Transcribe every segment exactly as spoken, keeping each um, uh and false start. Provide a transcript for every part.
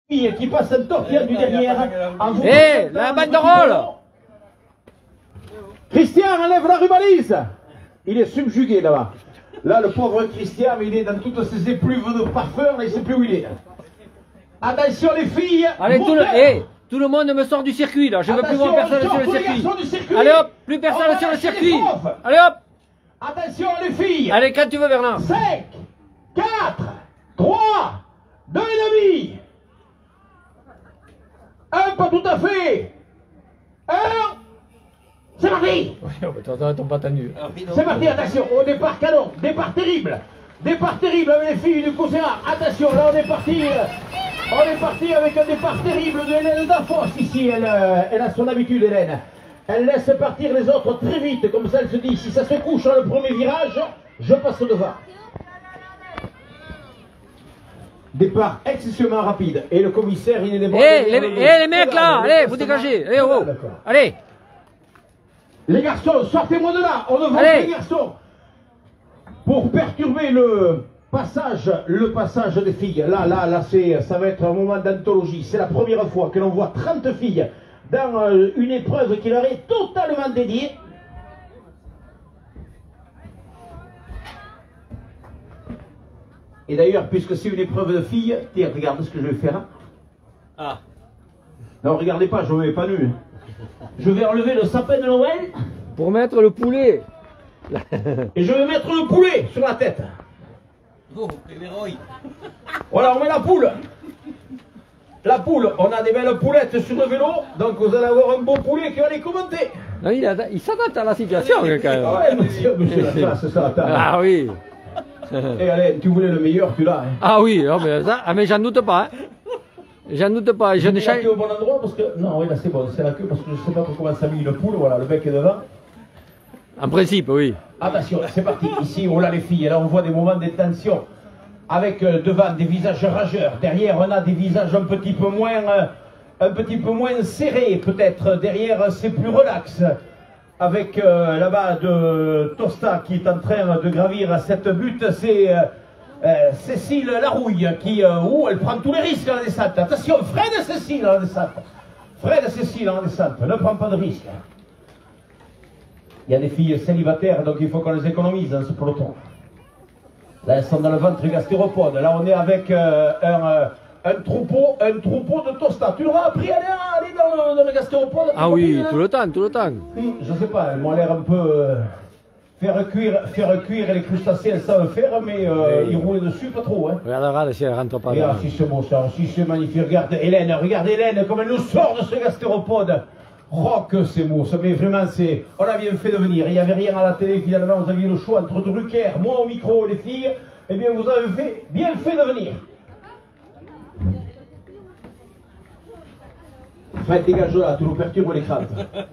Qui passe un tortillard du derrière. Hé, hey, la banderole. Christian enlève la rubalise. Il est subjugué là-bas. Là, le pauvre Christian, il est dans toutes ses épluves de parfum, là, il ne sait plus où il est. Attention les filles. Allez, tout le, hey, tout le monde me sort du circuit là, je ne veux plus voir personne sur le circuit. circuit. Allez hop, plus personne sur le circuit. Allez hop. Attention les filles. Allez, quand tu veux Bernard. cinq, quatre, trois, deux et demi. Un, pas tout à fait. Un. C'est parti. C'est parti, attention. Au départ, canon. Départ terrible. Départ terrible avec les filles du Coursera. Attention, là on est parti. On est parti avec un départ terrible de Hélène Dafos ici. Elle, elle a son habitude, Hélène. Elle laisse partir les autres très vite. Comme ça, elle se dit, si ça se couche dans le premier virage, je passe devant. Départ excessivement rapide. Et le commissaire, il est débordé. Hé, les, hey, les mecs là, allez, vous dégagez. Allez, oh, allez. Les garçons, sortez-moi de là. On ne voit pas les garçons. Pour perturber le passage, le passage des filles. Là, là, là, c'est, ça va être un moment d'anthologie. C'est la première fois que l'on voit trente filles dans euh, une épreuve qui leur est totalement dédiée. Et d'ailleurs, puisque c'est une épreuve de filles, tiens, regarde ce que je vais faire. Ah. Non, regardez pas, je ne me mets pas nu. Je vais enlever le sapin de Noël. Pour mettre le poulet. Et je vais mettre le poulet sur la tête. Oh, l'héroïne. Voilà, on met la poule. La poule, on a des belles poulettes sur le vélo, donc vous allez avoir un beau poulet qui va les commenter. Non, il, il s'adapte à la situation quand même. Ah ouais, monsieur, monsieur la classe, ça attend. Ah oui. Et allez, tu voulais le meilleur, tu l'as. Hein. Ah oui, non, mais, ça, ah, mais j'en doute pas. Hein. J'en doute pas. Je n'ai pas. Au bon endroit parce que. Non, oui, là c'est bon, c'est la queue parce que je ne sais pas comment ça met une poule. Voilà, le bec est devant. En principe, oui. Attention, c'est parti. Ici, on a les filles. Là, on voit des moments de tension. Avec euh, devant des visages rageurs. Derrière, on a des visages un petit peu moins, euh, un petit peu moins serrés, peut-être. Derrière, c'est plus relax. Avec euh, là-bas de Tosta qui est en train de gravir à cette butte, c'est euh, euh, Cécile Larouille qui, euh, où elle prend tous les risques en descente. Attention, Fred Cécile en descente. Fred Cécile en descente, ne prend pas de risque. Il y a des filles célibataires, donc il faut qu'on les économise dans ce peloton. Là, elles sont dans le ventre gastéropode. Là, on est avec euh, un, euh, un troupeau, un troupeau de Tosta. Tu l'auras appris à aller, à aller dans, le, dans le gastéropode? Ah oui, tout le temps, tout le temps. Je sais pas, elles m'ont l'air un peu... Euh, faire, cuire, faire cuire les crustacés, elles savent faire, mais euh, oui. Ils roulent dessus, pas trop. Hein. Regarde, regarde si elle rentre pas. Regarde, si c'est beau ça, si c'est magnifique. Regarde Hélène, regarde Hélène, comme elle nous sort de ce gastéropode. Oh, que c'est beau, ça, mais vraiment, c'est... On a bien fait de venir. Il n'y avait rien à la télé, finalement, vous aviez le choix entre Drucker, moi au micro, les filles. Eh bien, vous avez fait, bien fait de venir. Fred, dégage là, tu nous perturbes les craintes.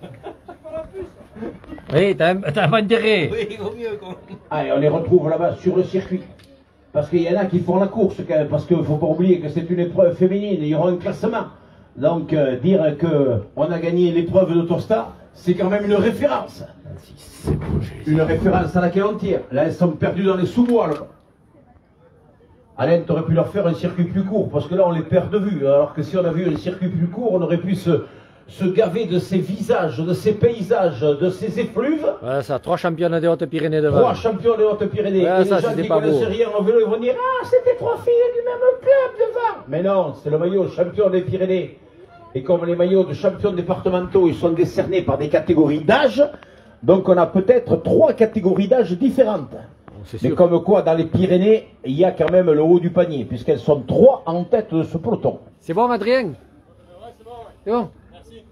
Oui, t'as pas intérêt. Oui, il vaut mieux. Allez, on les retrouve là-bas sur le circuit. Parce qu'il y en a qui font la course, quand même, parce qu'il ne faut pas oublier que c'est une épreuve féminine, il y aura un classement. Donc, euh, dire qu'on a gagné l'épreuve de Tosta, c'est quand même une référence. Une référence à laquelle on tire. Là, elles sont perdues dans les sous-bois, là. Alain, tu aurais pu leur faire un circuit plus court, parce que là, on les perd de vue. Alors que si on a vu un circuit plus court, on aurait pu se, se gaver de ces visages, de ces paysages, de ces effluves. Voilà ça, trois championnes des Hautes-Pyrénées devant. Trois champions des Hautes-Pyrénées. Voilà, et ça, les gens qui ne connaissent beau. rien en vélo, ils vont dire « Ah, c'était trois filles du même club devant !» Mais non, c'est le maillot champion des Pyrénées. Et comme les maillots de champions départementaux, ils sont décernés par des catégories d'âge, donc on a peut-être trois catégories d'âge différentes. Mais comme quoi, dans les Pyrénées, il y a quand même le haut du panier, puisqu'elles sont trois en tête de ce peloton. C'est bon, Adrien? Ouais, c'est bon, ouais. C'est bon? Merci.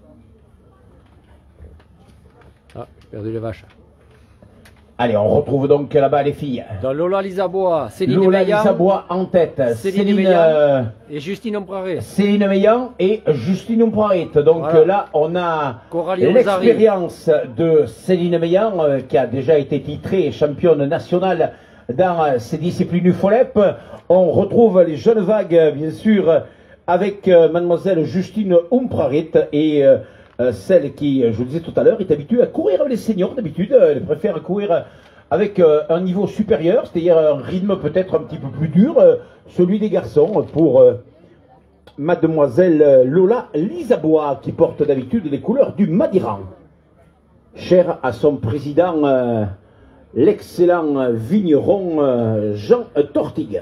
Ah, j'ai perdu les vaches. Allez, on retrouve donc là-bas les filles. Dans Lola Lisabois, Céline Lola Meillan. Lisabois en tête. Céline, Céline Meillan euh, et Justine Ompraret. Céline Meillan et Justine Ompraret. Donc voilà. Là, on a l'expérience de Céline Meillan, euh, qui a déjà été titrée championne nationale dans euh, ses disciplines U F O L E P. On retrouve les jeunes vagues, bien sûr, avec euh, mademoiselle Justine Ompraret et... Euh, Euh, celle qui, je le disais tout à l'heure, est habituée à courir avec les seniors d'habitude. Elle préfère courir avec euh, un niveau supérieur, c'est-à-dire un rythme peut-être un petit peu plus dur, euh, celui des garçons, pour euh, Mademoiselle Lola Lisabois, qui porte d'habitude les couleurs du Madiran. Cher à son président, euh, l'excellent vigneron euh, Jean Tortigue.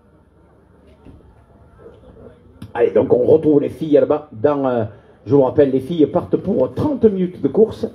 Allez, donc on retrouve les filles là-bas. Dans, euh, je vous rappelle, les filles partent pour trente minutes de course.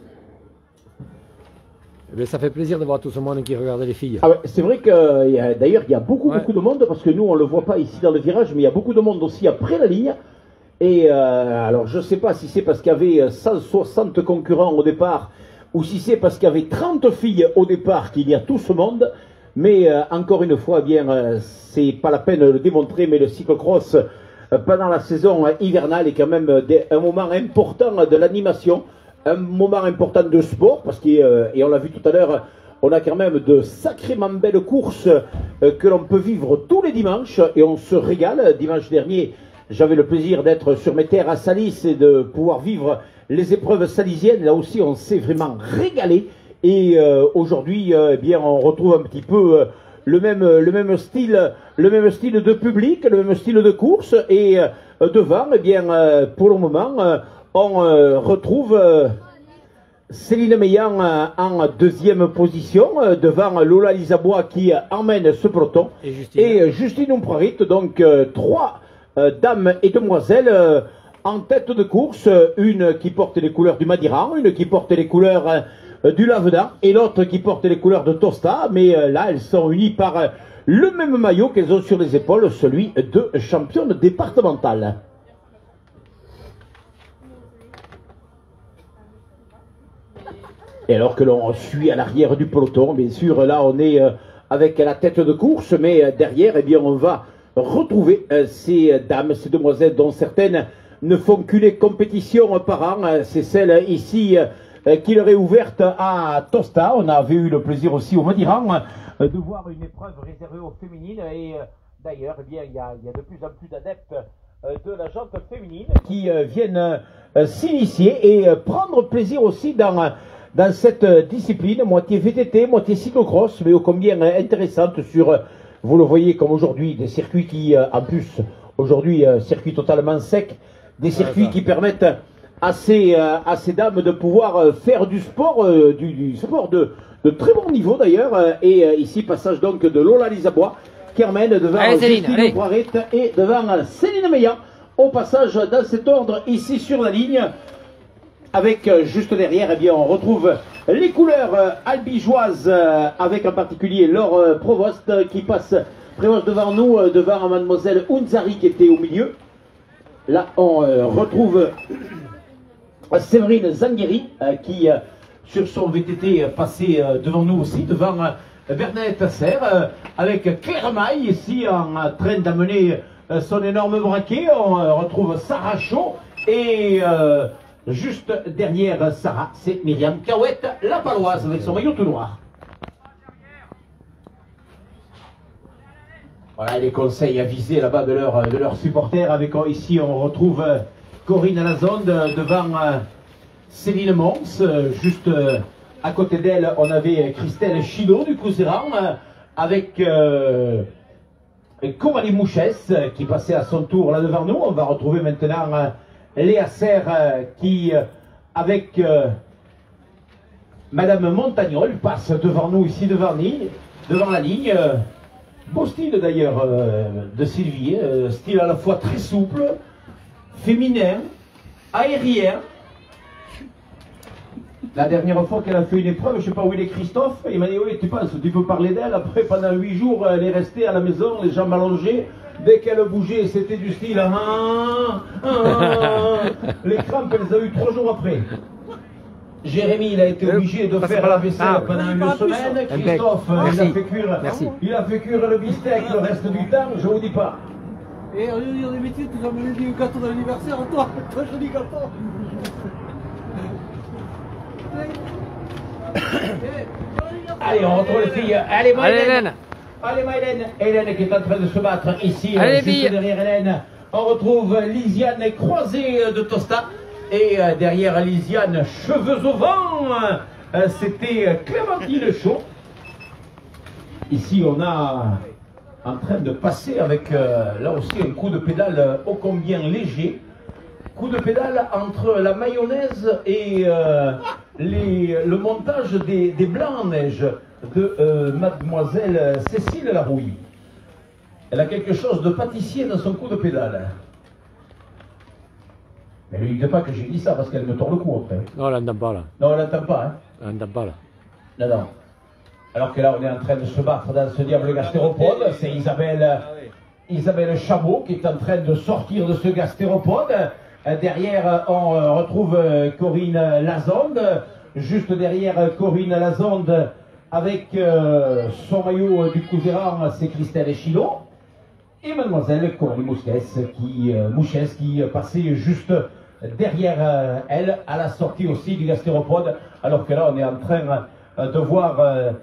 Mais ça fait plaisir de voir tout ce monde qui regarde les filles. Ah ouais, c'est vrai que d'ailleurs il y a beaucoup ouais. beaucoup de monde, parce que nous on le voit pas ici dans le virage, mais il y a beaucoup de monde aussi après la ligne. Et euh, alors je sais pas si c'est parce qu'il y avait cent soixante concurrents au départ, ou si c'est parce qu'il y avait trente filles au départ qu'il y a tout ce monde. Mais euh, encore une fois, eh bien euh, c'est pas la peine de le démontrer, mais le cyclocross euh, pendant la saison euh, hivernale est quand même euh, des, un moment important de l'animation. Un moment important de sport, parce que, euh, et on l'a vu tout à l'heure, on a quand même de sacrément belles courses euh, que l'on peut vivre tous les dimanches, et on se régale. Dimanche dernier, j'avais le plaisir d'être sur mes terres à Salis et de pouvoir vivre les épreuves salisiennes. Là aussi, on s'est vraiment régalé. Et euh, aujourd'hui, euh, eh bien, on retrouve un petit peu euh, le même, le même style, le même style de public, le même style de course. Et euh, devant, eh bien, euh, pour le moment, euh, on euh, retrouve euh, Céline Meillan euh, en deuxième position, euh, devant Lola Lisabois qui euh, emmène ce peloton. Et Justine, et, euh, Justine Umprarit, donc euh, trois euh, dames et demoiselles euh, en tête de course. Une qui porte les couleurs du Madiran, une qui porte les couleurs euh, du Lavedan et l'autre qui porte les couleurs de Tosta. Mais euh, là, elles sont unies par euh, le même maillot qu'elles ont sur les épaules, celui de championne départementale. Et alors que l'on suit à l'arrière du peloton, bien sûr, là on est euh, avec la tête de course, mais euh, derrière, eh bien, on va retrouver euh, ces dames, ces demoiselles dont certaines ne font qu'une compétition par an. Euh, C'est celle ici euh, qui leur est ouverte à Tosta. On avait eu le plaisir aussi au Madiran euh, de voir une épreuve réservée aux féminines. Et euh, d'ailleurs, eh bien, il y a, il y a de plus en plus d'adeptes euh, de la jante féminine qui euh, viennent euh, s'initier et euh, prendre plaisir aussi dans... Euh, dans cette discipline, moitié V T T, moitié cyclocross, mais ô combien intéressante sur, vous le voyez comme aujourd'hui, des circuits qui, en plus, aujourd'hui, circuits totalement secs, des circuits qui permettent à ces, à ces dames de pouvoir faire du sport, du, du sport de, de très bon niveau d'ailleurs, et ici, passage donc de Lola Lisabois, qui emmène devant Justine Poiret et devant Céline Meillan, au passage dans cet ordre, ici sur la ligne. Avec euh, juste derrière, eh bien, on retrouve les couleurs euh, albigeoises, euh, avec en particulier Laure euh, Provost euh, qui passe Prévost devant nous, euh, devant mademoiselle Unzari qui était au milieu. Là, on euh, retrouve euh, Séverine Zangueri euh, qui, euh, sur son V T T, euh, passait euh, devant nous aussi, devant euh, Bernadette Tasser, euh, avec Claire Maille ici en euh, train d'amener euh, son énorme braquet. On euh, retrouve Sarah Chaud et... Euh, juste derrière Sarah, c'est Myriam Cahouette, la paloise, avec son maillot tout noir. Voilà les conseils avisés là-bas de leurs de leurs supporters. Avec ici, on retrouve Corinne Alazonde devant Céline Mons. Juste à côté d'elle, on avait Christelle Chidot du Couseran, avec euh, Coralie Mouchès qui passait à son tour là devant nous. On va retrouver maintenant Léa Serre euh, qui, euh, avec euh, Madame Montagnol, passe devant nous ici, devant, devant la ligne. Euh, beau style d'ailleurs euh, de Sylvie, euh, style à la fois très souple, féminin, aérien. La dernière fois qu'elle a fait une épreuve, je ne sais pas où il est Christophe, il m'a dit oui, tu penses, tu peux parler d'elle. Après, pendant huit jours, elle est restée à la maison, les jambes allongées. Dès qu'elle bougeait, c'était du style ah, ah, les crampes, elle les a eu trois jours après. Jérémy, il a été obligé de faire la vaisselle ah, pendant une semaine. Christophe, il a, fait cuire, il a fait cuire le bistec le reste du temps, je vous dis pas. Et au lieu de dire des bêtises, tu as amené du gâteau d'anniversaire à toi, toi joli gâteau. Allez, on retrouve les filles. Allez, Maïlène. Allez, Maïlène. Hélène qui est en train de se battre ici. Allez, juste derrière Hélène, on retrouve Lisiane croisée de Tosta. Et euh, derrière Lisiane, cheveux au vent, euh, c'était Clémentine Chaud. Ici, on a en train de passer avec euh, là aussi un coup de pédale euh, ô combien léger. Coup de pédale entre la mayonnaise et euh, les, le montage des, des blancs en neige de euh, mademoiselle Cécile Larouille. Elle a quelque chose de pâtissier dans son coup de pédale. Mais ne lui dites pas que j'ai dit ça parce qu'elle me tord le cou après. Non, elle n'entend pas là. Non, elle n'entend pas. Hein. Elle n'entend pas là. Non, non. Alors que là, on est en train de se battre dans ce diable gastéropode. C'est Isabelle, Isabelle Chabot qui est en train de sortir de ce gastéropode. Derrière, on retrouve Corinne Lazonde. Juste derrière Corinne Lazonde, avec euh, son maillot du Couserand, c'est Christelle Echilot. Et mademoiselle Coralie Mouchès qui, euh, Mouchès qui passait juste derrière euh, elle à la sortie aussi du gastéropode. Alors que là, on est en train euh, de voir euh,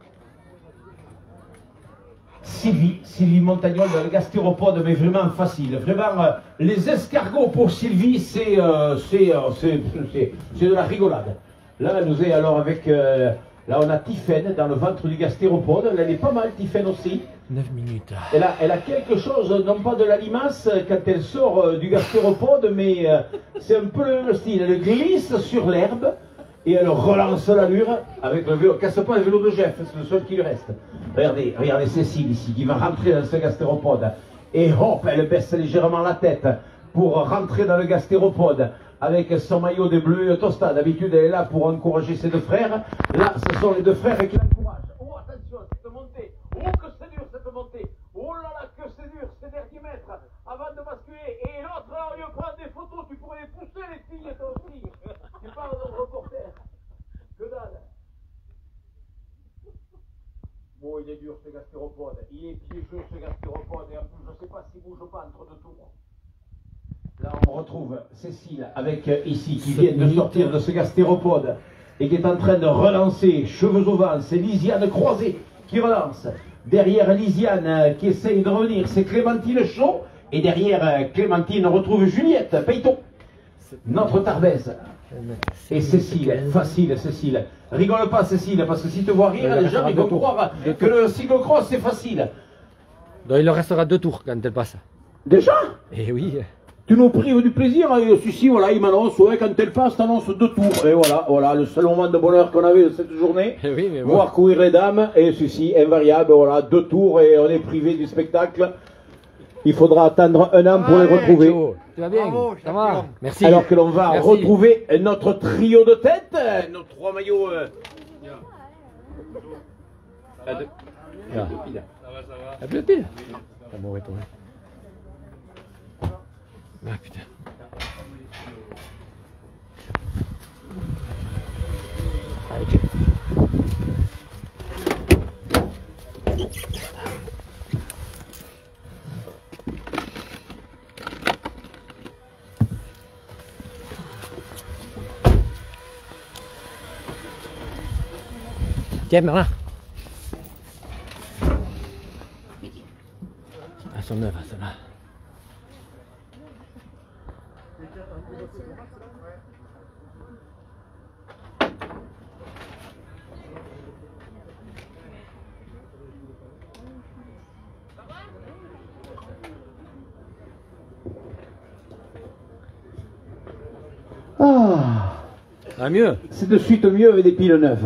Sylvie, Sylvie Montagnol dans le gastéropode, mais vraiment facile. Vraiment, euh, les escargots pour Sylvie, c'est euh, euh, de la rigolade. Là, elle nous est alors avec... Euh, là, on a Tiffaine dans le ventre du gastéropode. Elle est pas mal, Tiffaine aussi. neuf minutes. Elle a, elle a quelque chose, non pas de la limace, quand elle sort euh, du gastéropode, mais euh, c'est un peu le même style. Elle glisse sur l'herbe et elle relance l'allure avec le vélo. Casse pas le vélo de Jeff, c'est le seul qui lui reste. Regardez, regardez Cécile ici, qui va rentrer dans ce gastéropode. Et hop, elle baisse légèrement la tête pour rentrer dans le gastéropode avec son maillot de bleu Tosta. D'habitude, elle est là pour encourager ses deux frères. Là, ce sont les deux frères qui l'encouragent. Oh, attention, cette montée. Oh, que c'est dur cette montée. Oh là là, que c'est dur, ces derniers mètres avant de basculer. Et l'autre, là, on lui prend des photos. Tu pourrais les pousser, les filles, toi aussi. Tu parles d'un reporter. Que dalle. Bon, il est dur ce gastéropode. Il est piégeux ce gastéropode. Et en plus, je ne sais pas s'il bouge pas entre deux tours. Là, on retrouve Cécile avec euh, ici qui vient de sortir de ce gastéropode et qui est en train de relancer, cheveux au vent. C'est Lisiane Croisé qui relance. Derrière Lisiane euh, qui essaye de revenir, c'est Clémentine Chaud. Et derrière euh, Clémentine, on retrouve Juliette Peyton, notre Tardaise. Et Cécile, facile Cécile. Rigole pas Cécile, parce que si tu vois rire, les gens ils vont croire que le cyclocross c'est facile. Donc il leur restera deux tours quand elle passe. Déjà? Eh oui. Tu nous prives du plaisir, hein, celui-ci, voilà, il m'annonce, ouais, quand elle passe, t'annonce deux tours. Et voilà, voilà, le seul moment de bonheur qu'on avait de cette journée. Eh oui, mais bon. Voir courir les dames, et celui-ci, invariable, voilà, deux tours, et on est privé du spectacle. Il faudra attendre un an pour les retrouver. Tu vas bien? Bravo, ça va? Merci. Alors que l'on va Merci. retrouver notre trio de tête, nos trois maillots. Euh... À deux. Ah. À deux piles. Ça va, ça va. À deux piles? Ah bon, ouais, toi. Ah putain. Allez, tiens. Tiens, Merlin. Elles sont neuves, celles-là. Ah, Ah, mieux. c'est de suite mieux avec des piles neuves.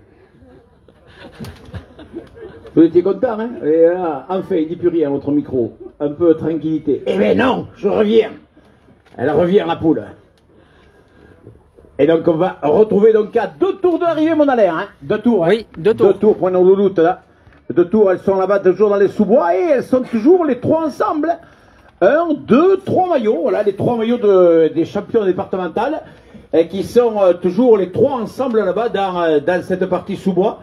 Vous étiez content, hein? Et là, enfin, il dit plus rien, votre micro. Un peu de tranquillité. Eh ben non, je reviens. Elle revient, la poule. Et donc, on va retrouver donc à deux tours de l'arrivée, mon Alain, hein? Deux tours, hein? Oui, deux tours. Deux tours pour nos louloutes, là. Deux tours, elles sont là-bas toujours dans les sous-bois et elles sont toujours les trois ensemble. Un, deux, trois maillots, voilà, les trois maillots de, des champions départementales, et qui sont euh, toujours les trois ensemble là-bas dans, euh, dans cette partie sous-bois.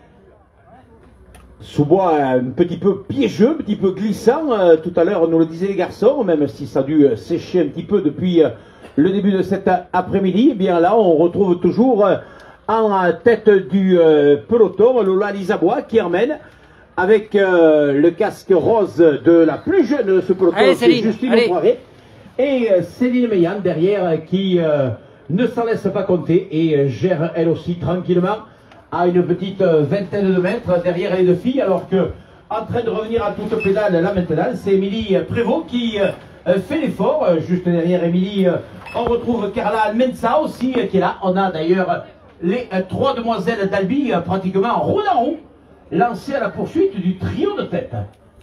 Sous-bois un petit peu piégeux, un petit peu glissant. Euh, tout à l'heure, on nous le disait les garçons, même si ça a dû euh, sécher un petit peu depuis euh, le début de cet après-midi. Eh bien là, on retrouve toujours euh, en tête du euh, peloton Lola Lisabois qui emmène avec euh, le casque rose de la plus jeune de ce peloton, c'est Justine Poiré. Et euh, Céline Meillan derrière euh, qui euh, ne s'en laisse pas compter et euh, gère elle aussi tranquillement à une petite euh, vingtaine de mètres derrière les deux filles, alors que en train de revenir à toute pédale là maintenant. C'est Émilie Prévost qui euh, fait l'effort. Juste derrière Émilie, euh, on retrouve Carla Mensa aussi euh, qui est là. On a d'ailleurs les euh, trois demoiselles d'Albi euh, pratiquement roue en roue, lancées à la poursuite du trio de tête.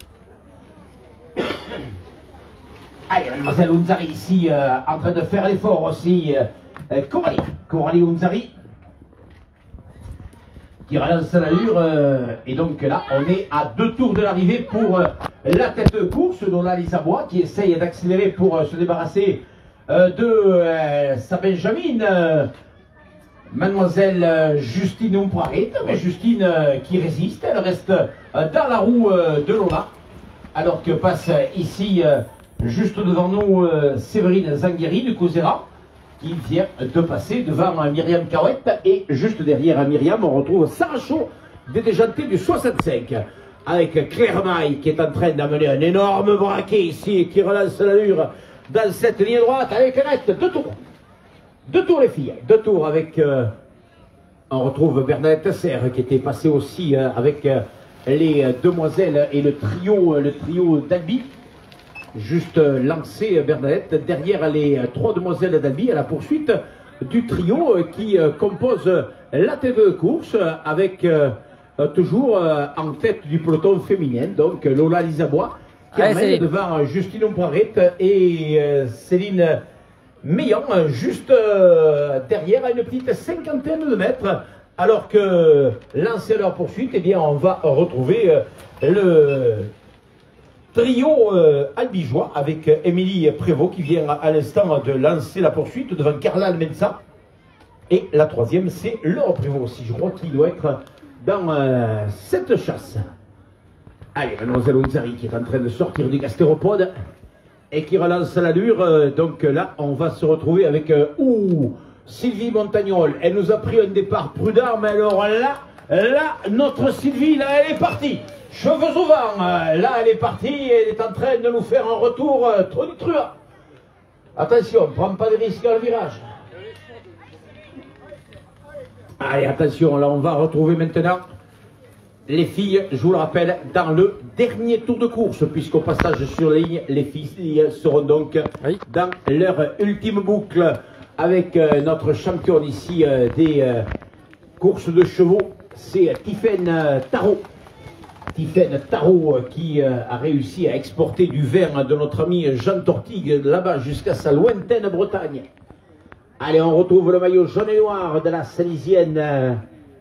Allez, mademoiselle Unzari ici euh, en train de faire l'effort aussi. Euh, Coralie, Coralie Unzari qui relance l'allure. Euh, et donc là, on est à deux tours de l'arrivée pour euh, la tête de course d'Ola Lisabois qui essaye d'accélérer pour euh, se débarrasser euh, de euh, sa Benjamine. Euh, Mademoiselle euh, Justine Umprarit, mais Justine euh, qui résiste, elle reste euh, dans la roue euh, de Lola. Alors que passe euh, ici, euh, juste devant nous, euh, Séverine Zangueri du Cosera, qui vient de passer devant euh, Myriam Cahouette. Et juste derrière euh, Myriam, on retrouve Sarah Chaud, des déjantés du soixante-cinq, avec Claire Maille qui est en train d'amener un énorme braquet ici, et qui relance l'allure dans cette ligne droite, avec Annette, deux tours. Deux tours les filles, deux tours avec... Euh, on retrouve Bernadette Serre qui était passée aussi euh, avec... Euh, les euh, demoiselles et le trio, euh, le trio d'Albi, juste euh, lancé euh, Bernadette, derrière les euh, trois demoiselles d'Albi à la poursuite du trio euh, qui euh, compose euh, la tête de course euh, avec euh, euh, toujours euh, en tête du peloton féminin, donc euh, Lola Lisabois qui Allez, amène devant euh, Justine Umprarit et euh, Céline Meillan, euh, juste euh, derrière à une petite cinquantaine de mètres. Alors que lancé à leur poursuite, eh bien, on va retrouver euh, le trio euh, albigeois avec euh, Émilie Prévost qui vient à l'instant de lancer la poursuite devant Carla Almensa. Et la troisième, c'est Laure Prévost aussi. Je crois qu'il doit être dans euh, cette chasse. Allez, mademoiselle Unzari qui est en train de sortir du gastéropode et qui relance l'allure. Euh, donc là, on va se retrouver avec... Euh, ouh, Sylvie Montagnol, elle nous a pris un départ prudent, mais alors là, là, notre Sylvie, là, elle est partie. Cheveux au vent, là, elle est partie, elle est en train de nous faire un retour euh, tonitruant. Attention, ne prends pas de risques dans le virage. Allez, attention, là, on va retrouver maintenant les filles, je vous le rappelle, dans le dernier tour de course, puisqu'au passage sur la ligne, les filles seront donc oui. dans leur ultime boucle. Avec euh, notre championne ici euh, des euh, courses de chevaux, c'est euh, Tiffaine euh, Tarot. Tiffaine Tarot euh, qui euh, a réussi à exporter du vin de notre ami Jean Tortigue là-bas jusqu'à sa lointaine Bretagne. Allez, on retrouve le maillot jaune et noir de la Salisienne euh,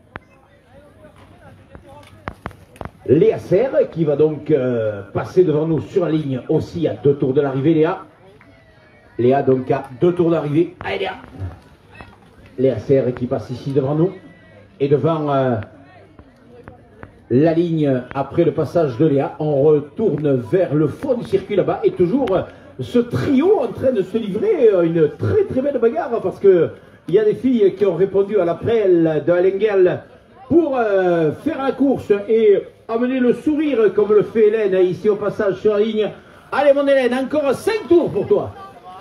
Léa Serre qui va donc euh, passer devant nous sur la ligne aussi à deux tours de l'arrivée. Léa. Léa donc à deux tours d'arrivée. Allez Léa. Léa Serre qui passe ici devant nous. Et devant euh, la ligne après le passage de Léa, on retourne vers le fond du circuit là-bas. Et toujours euh, ce trio en train de se livrer euh, une très très belle bagarre. Parce que il y a des filles qui ont répondu à l'appel de Alengel pour euh, faire la course et amener le sourire comme le fait Hélène ici au passage sur la ligne. Allez mon Hélène, encore cinq tours pour toi.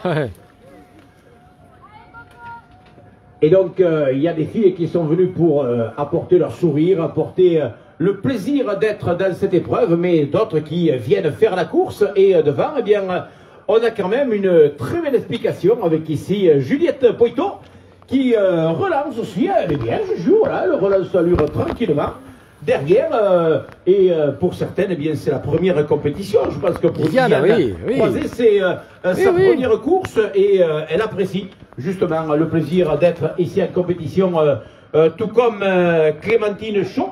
Et donc, euh, il y a des filles qui sont venues pour euh, apporter leur sourire, apporter euh, le plaisir d'être dans cette épreuve, mais d'autres qui euh, viennent faire la course. Et euh, devant, eh bien, euh, on a quand même une très belle explication avec ici euh, Juliette Poitot, qui euh, relance aussi, elle est bien, je joue, voilà, elle relance l'allure tranquillement. Derrière, euh, et euh, pour certaines, eh bien, c'est la première compétition. Je pense que pour Diane oui, oui. Croisé, c'est euh, oui, sa oui. première course et euh, elle apprécie justement le plaisir d'être ici en compétition, euh, euh, tout comme euh, Clémentine Chaud.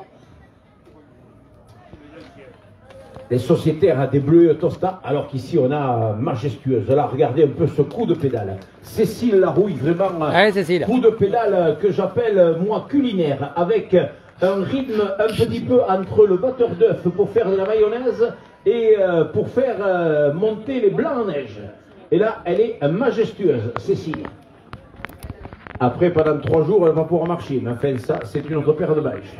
Les sociétaires des Bleus Tosta, alors qu'ici on a Majestueuse. Là, regardez un peu ce coup de pédale. Cécile Larouille, vraiment, ouais, Cécile. Coup de pédale que j'appelle moi culinaire, avec un rythme un petit peu entre le batteur d'œuf pour faire de la mayonnaise et euh, pour faire euh, monter les blancs en neige. Et là, elle est majestueuse, Cécile. Après, pendant trois jours, elle va pouvoir marcher. Mais enfin, ça, c'est une autre paire de bâches.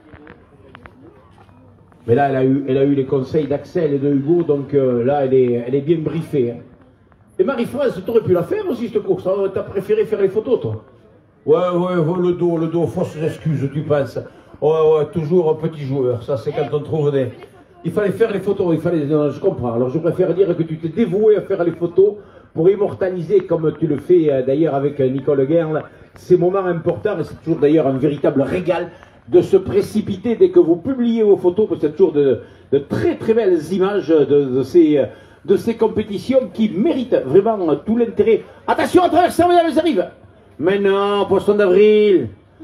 Mais là, elle a eu, elle a eu les conseils d'Axel et de Hugo, donc euh, là, elle est, elle est bien briefée. Hein. Et Marie-France, tu aurais pu la faire aussi, cette course. Hein. T'as préféré faire les photos, toi? Ouais, ouais, ouais, le dos, le dos, fausses excuses, tu penses. Ouais, ouais, toujours un petit joueur. Ça, c'est quand on trouve des... Il fallait faire les photos, il fallait, non, je comprends. Alors je préfère dire que tu t'es dévoué à faire les photos pour immortaliser, comme tu le fais euh, d'ailleurs avec euh, Nicole Guerle, ces moments importants. Et c'est toujours d'ailleurs un véritable régal de se précipiter dès que vous publiez vos photos, parce que c'est toujours de, de très très belles images de, de, ces, de ces compétitions qui méritent vraiment tout l'intérêt. Attention à traverser, mesdames, elles arrivent. Mais non, poisson d'avril.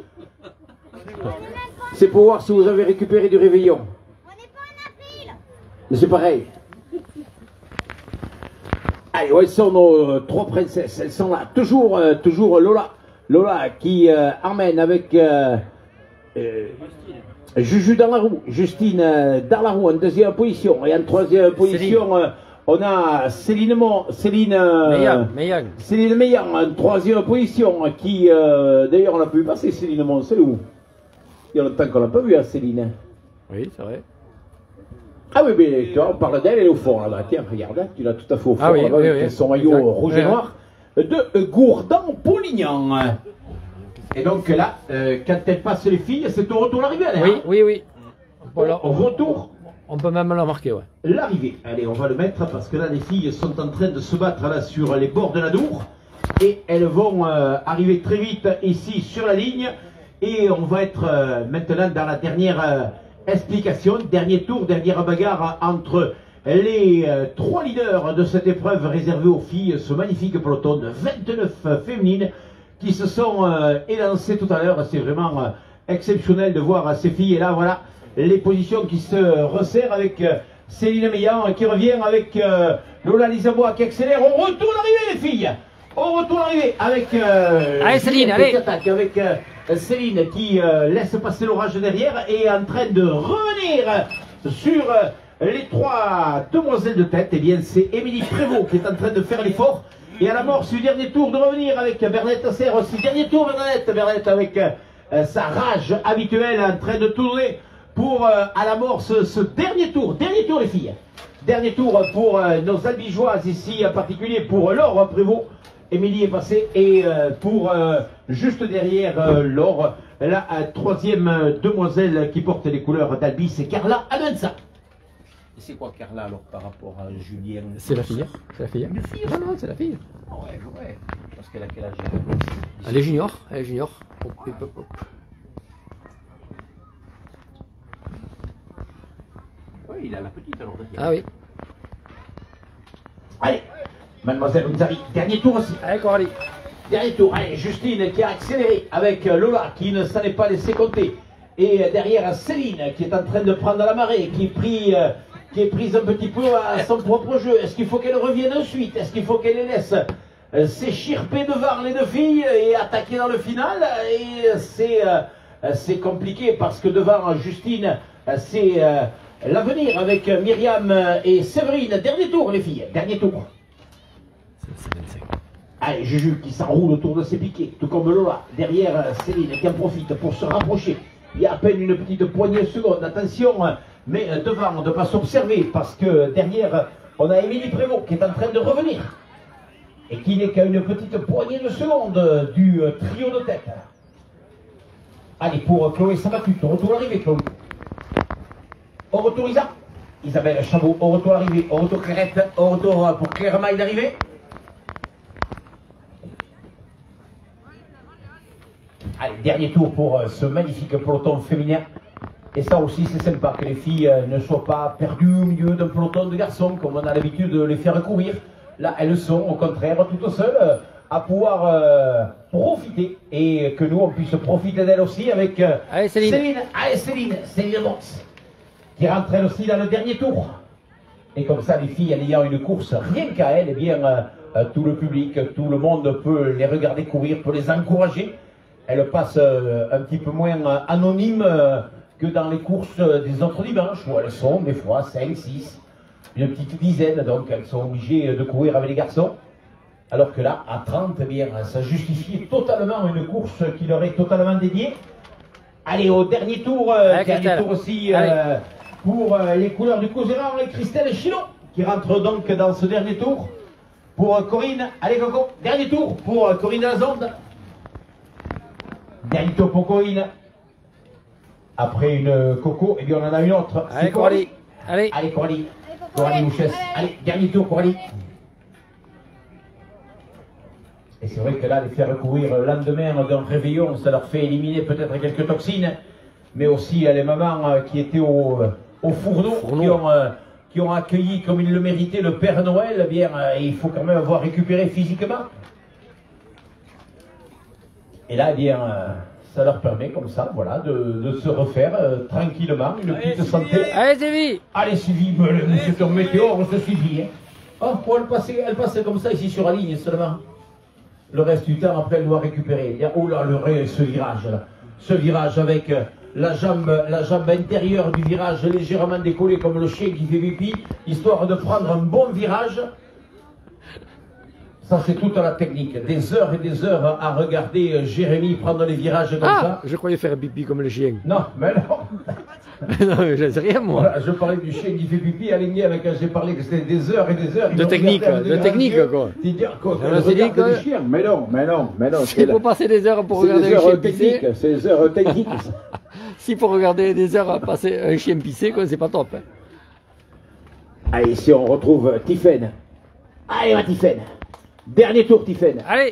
C'est pour voir si vous avez récupéré du réveillon. Mais c'est pareil. Allez, où elles sont nos euh, trois princesses? Elles sont là. Toujours, euh, toujours Lola. Lola qui euh, emmène avec euh, euh, Juju dans la roue. Justine euh, dans la roue en deuxième position. Et en troisième position, euh, on a Céline Mon, Céline euh, Meillan, Meillan. Céline Meillan en troisième position. Qui, euh, d'ailleurs, on l'a pas vu passer Céline Mon. C'est où? Il y a longtemps qu'on l'a pas vu à Céline. Oui, c'est vrai. Ah oui, mais tu vois, on parle d'elle, elle est au fond là-bas. Tiens, regarde, tu l'as tout à fait au fond, Ah oui, là-bas, oui, avec oui. son maillot Exact. rouge et Oui, noir de Gourdan-Polignan. Et donc là, euh, quand elle passe les filles, c'est au retour l'arrivée, elle, Oui, hein oui, oui. Voilà, Au retour on peut même la marquer, ouais. l'arrivée. Allez, on va le mettre parce que là, les filles sont en train de se battre là sur les bords de la Dour. Et elles vont euh, arriver très vite ici sur la ligne. Et on va être euh, maintenant dans la dernière euh, explication, dernier tour, dernière bagarre entre les euh, trois leaders de cette épreuve réservée aux filles, ce magnifique peloton de vingt-neuf féminines qui se sont euh, élancées tout à l'heure. C'est vraiment euh, exceptionnel de voir euh, ces filles. Et là, voilà, les positions qui se resserrent avec euh, Céline Meillan qui revient avec euh, Lola Lisabois qui accélère. On retourne l'arrivée, les filles. On retourne l'arrivée avec euh, allez Céline, Juliette allez qui attaque, avec euh, Céline qui euh, laisse passer l'orage derrière et est en train de revenir sur euh, les trois demoiselles de tête. Et eh bien c'est Émilie Prévost qui est en train de faire l'effort et à l'amorce du dernier tour de revenir avec Bernadette Serre aussi. Dernier tour Bernadette, Bernadette avec euh, sa rage habituelle en train de tourner pour euh, à l'amorce ce dernier tour. Dernier tour les filles. Dernier tour pour euh, nos albigeoises ici, en particulier pour Laure Prévost. Émilie est passée et euh, pour euh, juste derrière euh, Laure, la euh, troisième euh, demoiselle qui porte les couleurs d'Albi, c'est Carla Almanza. C'est quoi Carla alors par rapport à Julien? C'est la fille. C'est la fille. Une fille? Non, non, c'est la fille. Ouais, ouais. Parce qu'elle a quel âge? Elle est junior. Elle est junior. Hop, hop, hop, hop. Oui, il a la petite alors. Ah oui. Allez, Mademoiselle Unzari, dernier tour aussi. Allez Coralie. Dernier tour, allez, Justine qui a accéléré avec Lola qui ne s'en est pas laissé compter. Et derrière Céline qui est en train de prendre la marée, qui est, pris, euh, qui est prise un petit peu à son propre jeu. Est-ce qu'il faut qu'elle revienne ensuite? Est-ce qu'il faut qu'elle les laisse euh, s'échirper devant les deux filles et attaquer dans le final? Et c'est euh, c'est compliqué parce que devant Justine, c'est euh, l'avenir avec Myriam et Séverine. Dernier tour les filles, dernier tour. Allez, Juju qui s'enroule autour de ses piquets, tout comme Lola. Derrière Céline qui en profite pour se rapprocher. Il y a à peine une petite poignée de secondes. Attention, mais devant, de ne pas s'observer, parce que derrière, on a Émilie Prévost qui est en train de revenir. Et qui n'est qu'à une petite poignée de secondes du trio de tête. Allez, pour Chloé Sabatut, au retour l'arrivée, Chloé. Au retour Isa. Isabelle Chabot, au retour l'arrivée. Au retour Clairette, au retour pour Claire Maille d'arrivée. Allez, dernier tour pour euh, ce magnifique peloton féminin. Et ça aussi, c'est sympa que les filles euh, ne soient pas perdues au milieu d'un peloton de garçons, comme on a l'habitude de les faire courir. Là, elles sont au contraire toutes seules euh, à pouvoir euh, profiter et que nous, on puisse profiter d'elles aussi avec euh, Allez, Céline. Céline. Allez, Céline, Céline Box, qui rentre elle aussi dans le dernier tour. Et comme ça, les filles, en ayant une course rien qu'à elles, eh bien, euh, euh, tout le public, tout le monde peut les regarder courir, peut les encourager. Elles passent euh, un petit peu moins euh, anonymes euh, que dans les courses euh, des autres dimanches, où elles sont des fois cinq, six, une petite dizaine, donc elles sont obligées de courir avec les garçons. Alors que là, à trente, eh bien, ça justifie totalement une course qui leur est totalement dédiée. Allez, au dernier tour, euh, Allez, dernier Christelle. tour aussi euh, pour euh, les couleurs du Couséran et Christelle Chilot, qui rentre donc dans ce dernier tour. Pour euh, Corinne, allez Coco, dernier tour pour euh, Corinne Lazonde. Dernier tour pour Corinne. Après une Coco, et eh bien on en a une autre. Allez, C'est Coralie. Allez. Allez, Coralie. Coralie Mouchès. Allez, dernier tour, Coralie. Et c'est vrai que là, les faire courir le lendemain d'un réveillon, ça leur fait éliminer peut-être quelques toxines, mais aussi les mamans euh, qui étaient au, au fourneau, fourneau. Qui, ont, euh, qui ont accueilli comme il le méritait le Père Noël. Eh bien, euh, il faut quand même avoir récupéré physiquement. Et là, eh bien, euh, ça leur permet comme ça, voilà, de, de se refaire euh, tranquillement, une petite Allez, santé. Allez, Sylvie. Allez, Sylvie, c'est un météore, ce Sylvie. Hein. Oh, pour elle passer, elle passe comme ça ici sur la ligne seulement. Le reste du temps, après, elle doit récupérer. Oh là, le, ce virage-là. Ce virage avec euh, la, jambe, la jambe intérieure du virage légèrement décollée comme le chien qui fait pipi, histoire de prendre un bon virage. Ça, c'est toute la technique. Des heures et des heures à regarder euh, Jérémy prendre les virages comme ah, ça. Je croyais faire pipi comme le chien. Non, mais non. Non, mais je sais rien, moi. Voilà, je parlais du chien qui fait pipi, aligné avec j'ai parlé que c'était des heures et des heures. De technique, de technique, quoi. Tu dis, quoi, on s'est dit que... chien. Mais non, mais non, mais non. C'est pour passer des heures pour regarder un chien pisser. C'est des heures techniques. Si pour regarder des heures à passer un chien pisser, quoi, c'est pas top. Hein. Allez, ici on retrouve Tiffaine. Allez, ma Tiffaine. Dernier tour, Tiffaine. Allez.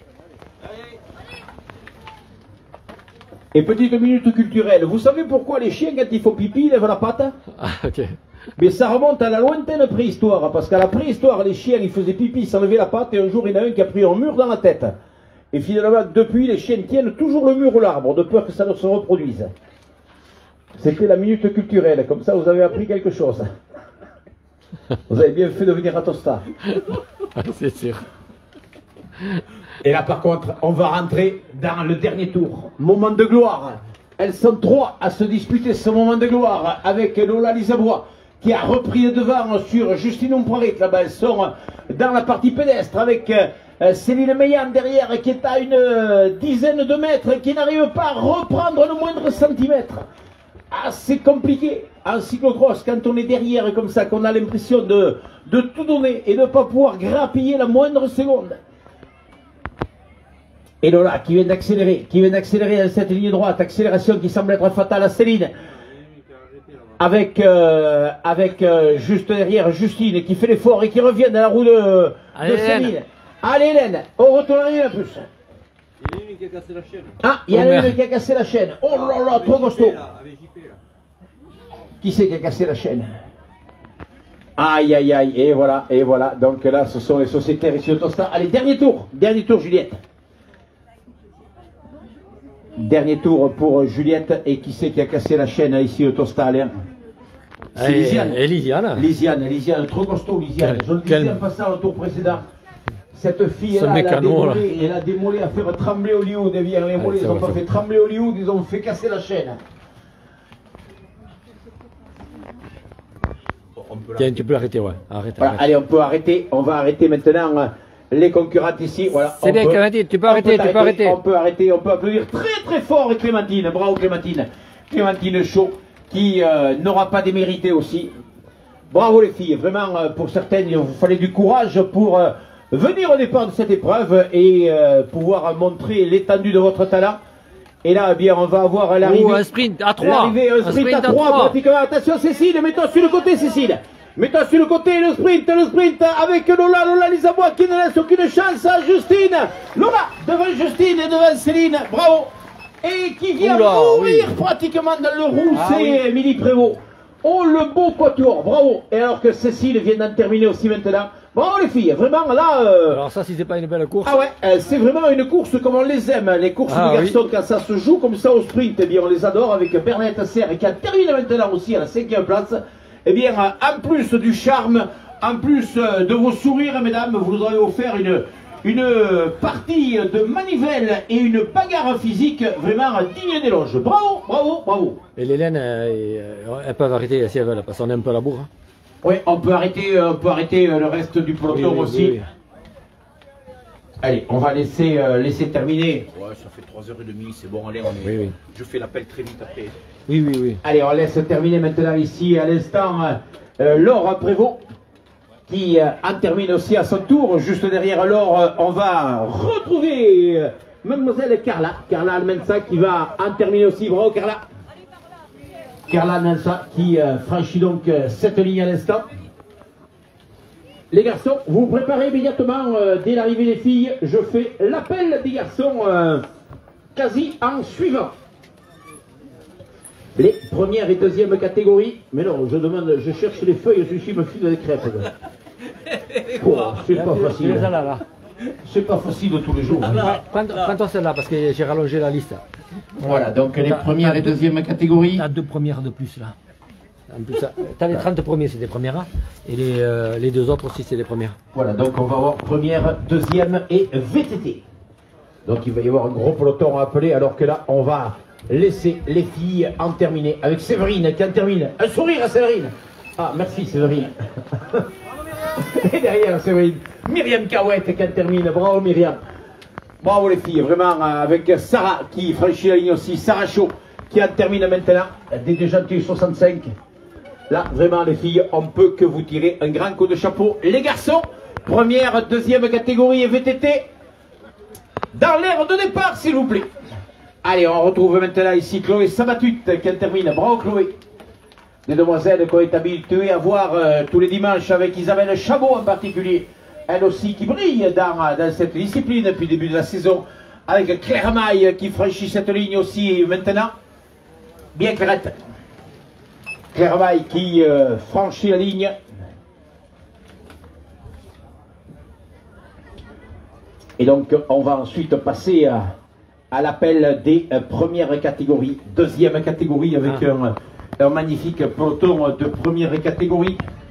Et petite minute culturelle. Vous savez pourquoi les chiens, quand ils font pipi, ils lèvent la patte? Ah, ok. Mais ça remonte à la lointaine préhistoire. Parce qu'à la préhistoire, les chiens, ils faisaient pipi, ils levaient la patte. Et un jour, il y en a un qui a pris un mur dans la tête. Et finalement, depuis, les chiens tiennent toujours le mur ou l'arbre, de peur que ça ne se reproduise. C'était la minute culturelle. Comme ça, vous avez appris quelque chose. Vous avez bien fait de venir à Tosta. C'est sûr. Et là, par contre, on va rentrer dans le dernier tour. Moment de gloire. Elles sont trois à se disputer ce moment de gloire avec Lola Lisabois qui a repris le devant sur Justine Ompoiret. Là-bas, elles sont dans la partie pédestre avec euh, Céline Meillan derrière qui est à une euh, dizaine de mètres, qui n'arrive pas à reprendre le moindre centimètre. Ah, c'est compliqué. En cyclocross, quand on est derrière comme ça, qu'on a l'impression de, de tout donner et de ne pas pouvoir grappiller la moindre seconde. Et Lola qui vient d'accélérer, qui vient d'accélérer dans cette ligne droite, accélération qui semble être fatale à Céline. Avec, euh, avec euh, juste derrière Justine qui fait l'effort et qui revient dans la roue de, Allez, de Céline. Allez Hélène, on retourne rien plus. Il y en a une qui a cassé la chaîne. Ah, il y en a une qui a cassé la chaîne. Oh là là, trop costaud. Qui c'est qui a cassé la chaîne? Aïe aïe aïe, et voilà, et voilà. Donc là, ce sont les sociétaires ici au Tosta. Allez, dernier tour, dernier tour Juliette. Dernier tour pour Juliette. Et qui c'est qui a cassé la chaîne ici au Tosta, Alain? C'est Lisiane. Et Lisiane. Lisiane, Lisiane, trop costaud Lisiane. Je le disais en passant au tour précédent. Cette fille là, elle a démolé, elle a démolé à faire trembler Hollywood. Eh bien, les mollets, ils n'ont pas fait trembler Hollywood, ils ont fait casser la chaîne. Tiens, tu peux l'arrêter, ouais. Arrête, voilà, arrête. allez, on peut arrêter. On va arrêter maintenant les concurrentes ici. Voilà, c'est bien, Clémentine, tu peux arrêter, tu peux arrêter. On peut arrêter, on peut applaudir très très fort Clémentine. Bravo Clémentine. Clémentine Chaud, qui euh, n'aura pas démérité aussi. Bravo les filles. Vraiment, euh, pour certaines, il vous fallait du courage pour euh, venir au départ de cette épreuve et euh, pouvoir montrer l'étendue de votre talent. Et là, eh bien, on va avoir l'arrivée. Oh, un sprint à trois. L'arrivée, un, un sprint, sprint à trois, pratiquement. Attention, Cécile, mets-toi sur le côté, Cécile. Mets-toi sur le côté, le sprint, le sprint avec Lola, Lola Lisabois qui ne laisse aucune chance à Justine. Lola, devant Justine et devant Céline, bravo. Et qui vient Oula, mourir oui. pratiquement dans le roux, ah, c'est oui. Émilie Prévost. Oh, le beau quatuor, bravo. Et alors que Cécile vient d'en terminer aussi maintenant. Bravo les filles, vraiment là... Euh... Alors ça, si c'est pas une belle course... Ah ouais, euh, c'est vraiment une course comme on les aime. Les courses ah, de garçons, oui. quand ça se joue comme ça au sprint, eh bien, on les adore avec Bernadette Serre qui a terminé maintenant aussi à la cinquième place. Eh bien, euh, en plus du charme, en plus euh, de vos sourires, mesdames, vous aurez offert une, une partie de manivelle et une bagarre physique vraiment digne d'éloge. Bravo, bravo, bravo. Et l'Hélène, euh, elles peuvent arrêter si elles veulent, parce qu'on est un peu à la bourre. Hein. Oui, on peut arrêter, on peut arrêter le reste du peloton oui, oui, aussi. Oui, oui. Allez, on va laisser, euh, laisser terminer. Ouais, ça fait trois heures trente, c'est bon, allez, on est... oui, oui. Je fais l'appel très vite après. Oui, oui, oui. Allez, on laisse terminer maintenant ici, à l'instant, euh, Laure Prévost, qui euh, en termine aussi à son tour. Juste derrière Laure, euh, on va retrouver euh, mademoiselle Carla, Carla Almensa, qui va en terminer aussi. Bravo, Carla. Carla Nansa qui euh, franchit donc euh, cette ligne à l'instant. Les garçons, vous vous préparez immédiatement euh, dès l'arrivée des filles. Je fais l'appel des garçons euh, quasi en suivant. Les premières et deuxième catégories. Mais non, je demande, je cherche les feuilles, celui-ci me file des crêpes. Oh, c'est pas facile. Là, là. C'est pas facile tous les jours. Prends-toi celle-là parce que j'ai rallongé la liste. Voilà, donc les premières et deuxième catégories. T'as deux premières de plus là. En plus, t'as les trente premiers, c'est des premières. Et les, euh, les deux autres aussi, c'est des premières. Voilà, donc on va avoir première, deuxième et V T T. Donc il va y avoir un gros peloton à appeler, alors que là, on va laisser les filles en terminer. Avec Séverine qui en termine. Un sourire à Séverine. Ah, merci Séverine. Et derrière Séverine, Myriam Cahouette qui en termine. Bravo Myriam. Bravo les filles, vraiment, avec Sarah qui franchit la ligne aussi. Sarah Chaud qui en termine maintenant. Des deux gentils soixante-cinq. Là, vraiment, les filles, on peut que vous tirer un grand coup de chapeau. Les garçons, première, deuxième catégorie et V T T, dans l'air de départ, s'il vous plaît. Allez, on retrouve maintenant ici Chloé Sabatut qui en termine. Bravo, Chloé. Des demoiselles qu'on est habituées à voir euh, tous les dimanches avec Isabelle Chabot en particulier. Elle aussi qui brille dans, dans cette discipline depuis le début de la saison. Avec Claire Maille qui franchit cette ligne aussi maintenant. Bien Clairette. Claire Maille qui euh, franchit la ligne. Et donc on va ensuite passer à, à l'appel des euh, premières catégories. Deuxième catégorie avec ah. un, un magnifique peloton de première catégorie.